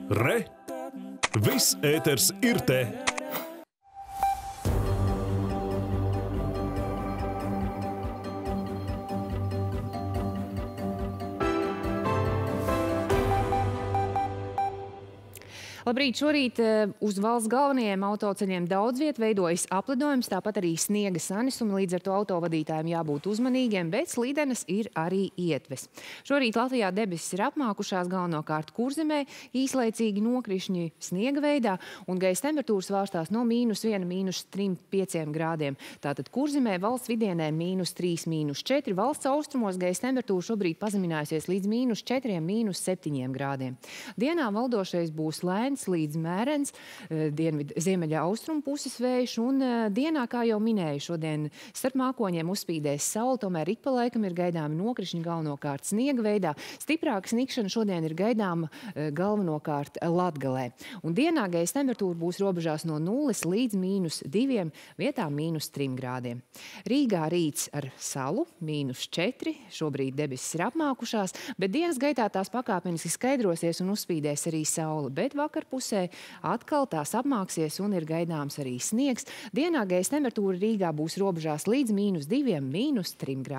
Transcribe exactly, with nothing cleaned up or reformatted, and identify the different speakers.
Speaker 1: Re! Viss ēters ir te!
Speaker 2: Labrīt! Šorīt uz valsts galvenajiem autoceļiem daudz viet veidojas aplidojums, tāpat arī sniega sanisumi, līdz ar to autovadītājiem jābūt uzmanīgiem, bet slīdenes ir arī ietves. Šorīt Latvijā debesis ir apmākušās galvenokārt Kurzemē, īslaicīgi nokrišņi sniega veidā, un gaisa temperatūras vārstās no mīnus viena, mīnus trim, pieciem grādiem. Tātad Kurzemē valsts vidienē mīnus trīs, mīnus četri, valsts austrumos gaisa temperatūra šobrīd pazeminājusies līdz mīnus četriem, mīnus septiņiem grādiem. Dienā valdošais būs lēns līdz mērens, dienvidu ziemeļa austrumu puses vējš, un dienā, kā jau minēju, šodien starp mākoņiem uzspīdēs saule, tomēr ik pa laikam ir gaidāmi nokrišņi galvenokārt sniega veidā. Stiprāka snikšana šodien ir gaidāma galvenokārt Latgalē. Un dienā gaisa temperatūra būs robežās no nulles līdz mīnus diviem, vietām mīnus trim grādiem. Rīgā rīts ar salu, mīnus četri, šobrīd debesis ir apmākušās, bet dienas gaitā tās pakāpeniski skaidrosies un uzspīdēs arī saule, bet vakar pusē atkal tās apmāksies un ir gaidāms arī sniegs. Dienā gaisa temperatūra Rīgā būs robežās līdz mīnus diviem, mīnus trim grādiem.